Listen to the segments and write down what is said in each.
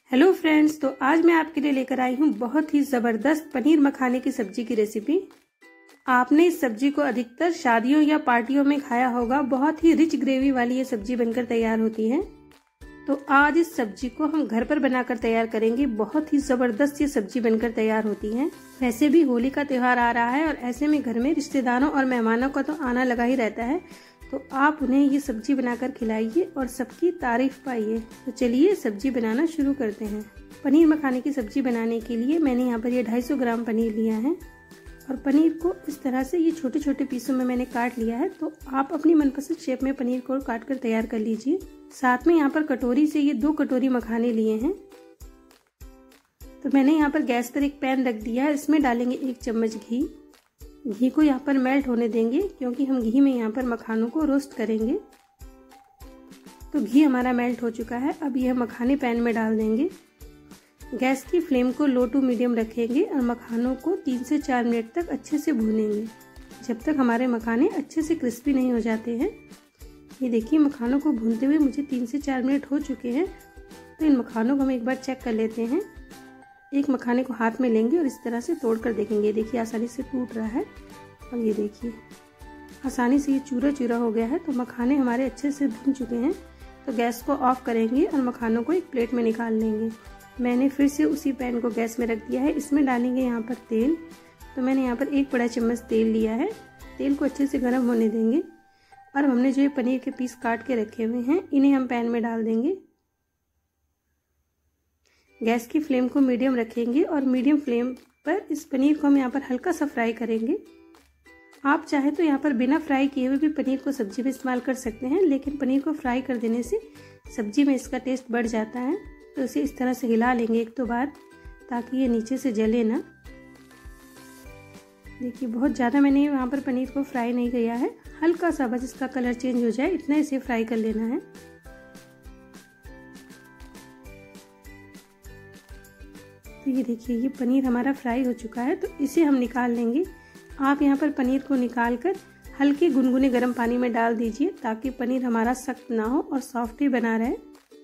Hello friends, तो आज मैं आपके लिए लेकर आई हूँ बहुत ही ज़बरदस्त पनीर मखाने की सब्जी की रेसिपी। आपने इस सब्जी को अधिकतर शादियों या पार्टियों में खाया होगा। बहुत ही रिच ग्रेवी वाली ये सब्जी बनकर तैयार होती है। तो आज इस सब्जी को हम घर पर बनाकर तैयार करेंगे। बहुत ही ज़बरदस्त ये सब्जी बनकर तैयार होती है। वैसे भी होली का त्योहार आ रहा है और ऐसे में घर में रिश्तेदारों और मेहमानों का तो आना लगा ही रहता है। तो आप उन्हें ये सब्जी बनाकर खिलाइए और सबकी तारीफ पाइए। तो चलिए सब्जी बनाना शुरू करते हैं। पनीर मखाने की सब्जी बनाने के लिए मैंने यहाँ पर ये 250 ग्राम पनीर लिया है और पनीर को इस तरह से ये छोटे छोटे पीसों में मैंने काट लिया है। तो आप अपनी मनपसंद शेप में पनीर को काट कर तैयार कर लीजिए। साथ में यहाँ पर कटोरी से ये 2 कटोरी मखाने लिए हैं। तो मैंने यहाँ पर गैस पर एक पैन रख दिया है। इसमें डालेंगे 1 चम्मच घी। घी को यहाँ पर मेल्ट होने देंगे क्योंकि हम घी में यहाँ पर मखानों को रोस्ट करेंगे। तो घी हमारा मेल्ट हो चुका है। अब यह मखाने पैन में डाल देंगे। गैस की फ्लेम को लो टू मीडियम रखेंगे और मखानों को 3 से 4 मिनट तक अच्छे से भूनेंगे, जब तक हमारे मखाने अच्छे से क्रिस्पी नहीं हो जाते हैं। ये देखिए, मखानों को भूनते हुए मुझे 3 से 4 मिनट हो चुके हैं। तो इन मखानों को हम एक बार चेक कर लेते हैं। एक मखाने को हाथ में लेंगे और इस तरह से तोड़ कर देखेंगे। देखिए आसानी से टूट रहा है और ये देखिए आसानी से ये चूरा चूरा हो गया है। तो मखाने हमारे अच्छे से भून चुके हैं। तो गैस को ऑफ करेंगे और मखानों को एक प्लेट में निकाल लेंगे। मैंने फिर से उसी पैन को गैस में रख दिया है। इसमें डालेंगे यहाँ पर तेल। तो मैंने यहाँ पर 1 बड़ा चम्मच तेल लिया है। तेल को अच्छे से गर्म होने देंगे और हमने जो ये पनीर के पीस काट के रखे हुए हैं इन्हें हम पैन में डाल देंगे। गैस की फ्लेम को मीडियम रखेंगे और मीडियम फ्लेम पर इस पनीर को हम यहाँ पर हल्का सा फ्राई करेंगे। आप चाहे तो यहाँ पर बिना फ्राई किए हुए भी पनीर को सब्जी में इस्तेमाल कर सकते हैं, लेकिन पनीर को फ्राई कर देने से सब्जी में इसका टेस्ट बढ़ जाता है। तो इसे इस तरह से हिला लेंगे 1-2 बार ताकि ये नीचे से जले ना। देखिए बहुत ज़्यादा मैंने यहाँ पर पनीर को फ्राई नहीं किया है। हल्का सा बस इसका कलर चेंज हो जाए इतना इसे फ्राई कर लेना है। तो ये देखिए ये पनीर हमारा फ्राई हो चुका है। तो इसे हम निकाल लेंगे। आप यहाँ पर पनीर को निकाल कर हल्के गुनगुने गर्म पानी में डाल दीजिए ताकि पनीर हमारा सख्त ना हो और सॉफ्ट ही बना रहे।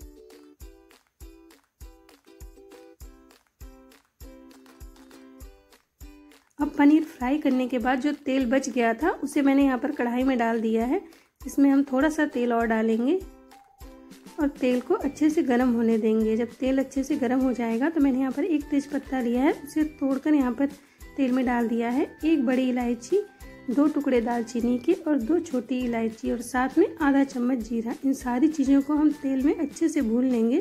अब पनीर फ्राई करने के बाद जो तेल बच गया था उसे मैंने यहाँ पर कढ़ाई में डाल दिया है। इसमें हम थोड़ा सा तेल और डालेंगे और तेल को अच्छे से गर्म होने देंगे। जब तेल अच्छे से गर्म हो जाएगा तो मैंने यहाँ पर 1 तेजपत्ता लिया है, उसे तोड़कर यहाँ पर तेल में डाल दिया है। 1 बड़ी इलायची, 2 टुकड़े दालचीनी के और 2 छोटी इलायची और साथ में आधा चम्मच जीरा। इन सारी चीज़ों को हम तेल में अच्छे से भून लेंगे।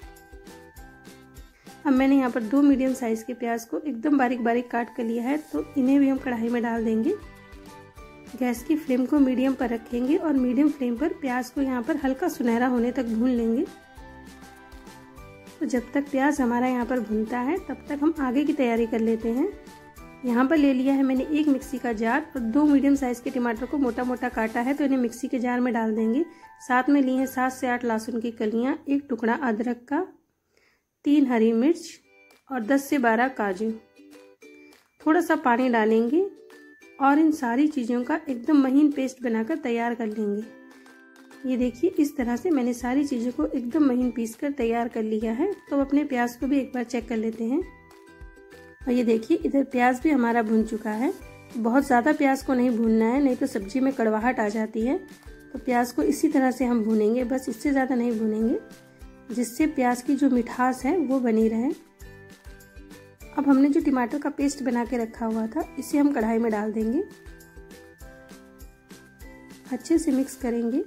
अब मैंने यहाँ पर 2 मीडियम साइज़ के प्याज को एकदम बारीक बारीक काट कर लिया है। तो इन्हें भी हम कढ़ाई में डाल देंगे। गैस की फ्लेम को मीडियम पर रखेंगे और मीडियम फ्लेम पर प्याज को यहाँ पर हल्का सुनहरा होने तक भून लेंगे। तो जब तक प्याज हमारा यहाँ पर भूनता है तब तक हम आगे की तैयारी कर लेते हैं। यहाँ पर ले लिया है मैंने 1 मिक्सी का जार और 2 मीडियम साइज़ के टमाटर को मोटा मोटा काटा है। तो इन्हें मिक्सी के जार में डाल देंगे। साथ में लिए हैं 7 से 8 लहसुन की कलियाँ, 1 टुकड़ा अदरक का, 3 हरी मिर्च और 10 से 12 काजू। थोड़ा सा पानी डालेंगे और इन सारी चीज़ों का एकदम महीन पेस्ट बनाकर तैयार कर लेंगे। ये देखिए इस तरह से मैंने सारी चीज़ों को एकदम महीन पीस कर तैयार कर लिया है। तो अपने प्याज को भी एक बार चेक कर लेते हैं। और ये देखिए इधर प्याज भी हमारा भुन चुका है। बहुत ज़्यादा प्याज को नहीं भूनना है, नहीं तो सब्जी में कड़वाहट आ जाती है। तो प्याज को इसी तरह से हम भूनेंगे, बस इससे ज़्यादा नहीं भूनेंगे, जिससे प्याज की जो मिठास है वो बनी रहे। अब हमने जो टमाटर का पेस्ट बना के रखा हुआ था इसे हम कढ़ाई में डाल देंगे। अच्छे से मिक्स करेंगे।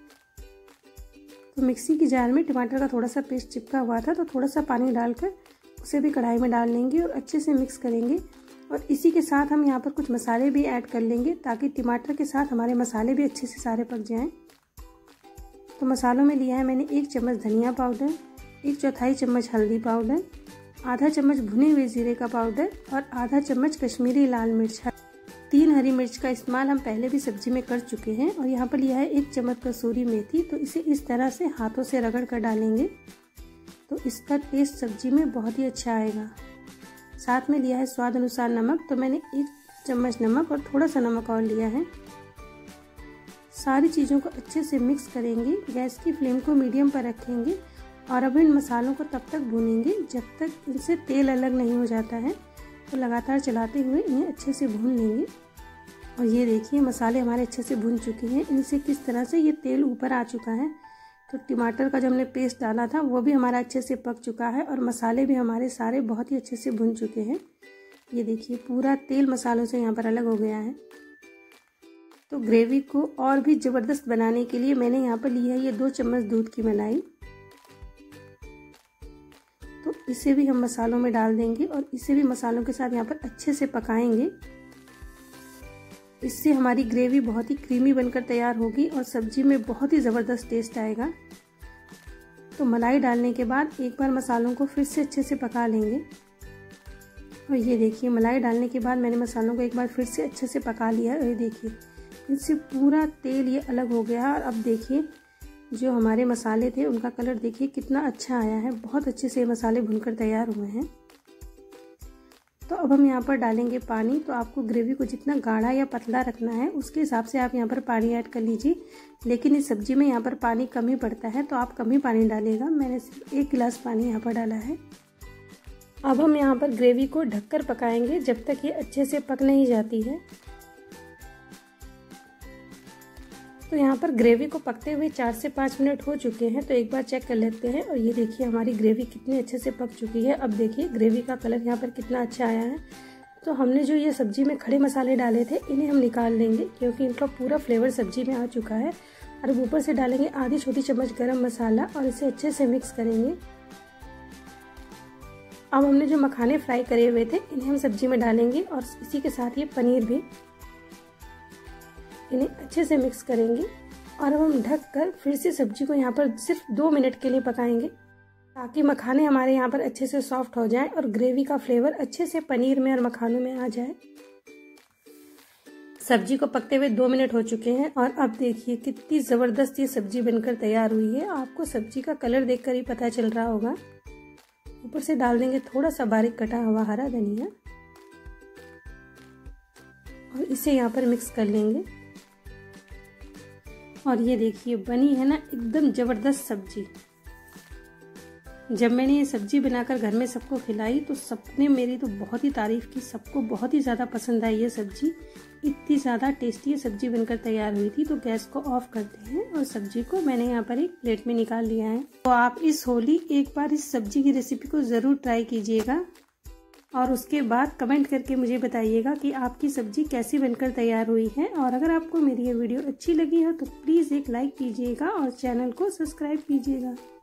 तो मिक्सी की जार में टमाटर का थोड़ा सा पेस्ट चिपका हुआ था, तो थोड़ा सा पानी डालकर उसे भी कढ़ाई में डाल लेंगे और अच्छे से मिक्स करेंगे। और इसी के साथ हम यहाँ पर कुछ मसाले भी ऐड कर लेंगे ताकि टमाटर के साथ हमारे मसाले भी अच्छे से सारे पक जाएं। तो मसालों में लिया है मैंने 1 चम्मच धनिया पाउडर, 1/4 चम्मच हल्दी पाउडर, आधा चम्मच भुने हुए जीरे का पाउडर और आधा चम्मच कश्मीरी लाल मिर्च। 3 हरी मिर्च का इस्तेमाल हम पहले भी सब्जी में कर चुके हैं। और यहाँ पर लिया है 1 चम्मच कसूरी मेथी। तो इसे इस तरह से हाथों से रगड़ कर डालेंगे तो इसका टेस्ट सब्जी में बहुत ही अच्छा आएगा। साथ में लिया है स्वाद अनुसार नमक। तो मैंने 1 चम्मच नमक और थोड़ा सा नमक और लिया है। सारी चीज़ों को अच्छे से मिक्स करेंगे। गैस की फ्लेम को मीडियम पर रखेंगे और अब इन मसालों को तब तक भूनेंगे जब तक इनसे तेल अलग नहीं हो जाता है। तो लगातार चलाते हुए इन्हें अच्छे से भून लेंगे। और ये देखिए मसाले हमारे अच्छे से भून चुके हैं। इनसे किस तरह से ये तेल ऊपर आ चुका है। तो टमाटर का जो हमने पेस्ट डाला था वो भी हमारा अच्छे से पक चुका है और मसाले भी हमारे सारे बहुत ही अच्छे से भुन चुके हैं। ये देखिए पूरा तेल मसालों से यहाँ पर अलग हो गया है। तो ग्रेवी को और भी ज़बरदस्त बनाने के लिए मैंने यहाँ पर ली है ये 2 चम्मच दूध की मलाई। तो इसे भी हम मसालों में डाल देंगे और इसे भी मसालों के साथ यहाँ पर अच्छे से पकाएंगे। इससे हमारी ग्रेवी बहुत ही क्रीमी बनकर तैयार होगी और सब्जी में बहुत ही ज़बरदस्त टेस्ट आएगा। तो मलाई डालने के बाद एक बार मसालों को फिर से अच्छे से पका लेंगे। और ये देखिए मलाई डालने के बाद मैंने मसालों को एक बार फिर से अच्छे से पका लिया है। और ये देखिए इनसे पूरा तेल ये अलग हो गया। और अब देखिए जो हमारे मसाले थे उनका कलर देखिए कितना अच्छा आया है। बहुत अच्छे से मसाले भुनकर तैयार हुए हैं। तो अब हम यहाँ पर डालेंगे पानी। तो आपको ग्रेवी को जितना गाढ़ा या पतला रखना है उसके हिसाब से आप यहाँ पर पानी ऐड कर लीजिए। लेकिन इस सब्जी में यहाँ पर पानी कम ही पड़ता है तो आप कम ही पानी डालिएगा। मैंने सिर्फ 1 गिलास पानी यहाँ पर डाला है। अब हम यहाँ पर ग्रेवी को ढककर पकाएंगे जब तक ये अच्छे से पक नहीं जाती है। तो यहाँ पर ग्रेवी को पकते हुए 4 से 5 मिनट हो चुके हैं। तो एक बार चेक कर लेते हैं। और ये देखिए हमारी ग्रेवी कितनी अच्छे से पक चुकी है। अब देखिए ग्रेवी का कलर यहाँ पर कितना अच्छा आया है। तो हमने जो ये सब्जी में खड़े मसाले डाले थे इन्हें हम निकाल लेंगे क्योंकि इनका पूरा फ्लेवर सब्जी में आ चुका है। और अब ऊपर से डालेंगे आधी छोटी चम्मच गरम मसाला और इसे अच्छे से मिक्स करेंगे। अब हमने जो मखाने फ्राई करे हुए थे इन्हें हम सब्जी में डालेंगे और इसी के साथ ये पनीर भी, इन्हें अच्छे से मिक्स करेंगे। और अब हम ढककर फिर से सब्जी को यहाँ पर सिर्फ 2 मिनट के लिए पकाएंगे ताकि मखाने हमारे यहाँ पर अच्छे से सॉफ्ट हो जाएं और ग्रेवी का फ्लेवर अच्छे से पनीर में और मखानों में आ जाए। सब्जी को पकते हुए 2 मिनट हो चुके हैं और अब देखिए कितनी ज़बरदस्त ये सब्जी बनकर तैयार हुई है। आपको सब्जी का कलर देखकर ही पता चल रहा होगा। ऊपर से डाल देंगे थोड़ा सा बारीक कटा हुआ हरा धनिया और इसे यहाँ पर मिक्स कर लेंगे। और ये देखिए बनी है ना एकदम ज़बरदस्त सब्जी। जब मैंने ये सब्जी बनाकर घर में सबको खिलाई तो सबने मेरी तो बहुत ही तारीफ़ की। सबको बहुत ही ज़्यादा पसंद आई ये सब्जी। इतनी ज़्यादा टेस्टी ये सब्जी बनकर तैयार हुई थी। तो गैस को ऑफ करते हैं और सब्जी को मैंने यहाँ पर एक प्लेट में निकाल लिया है। तो आप इस होली एक बार इस सब्जी की रेसिपी को ज़रूर ट्राई कीजिएगा और उसके बाद कमेंट करके मुझे बताइएगा कि आपकी सब्जी कैसी बनकर तैयार हुई है। और अगर आपको मेरी ये वीडियो अच्छी लगी हो तो प्लीज़ एक लाइक कीजिएगा और चैनल को सब्सक्राइब कीजिएगा।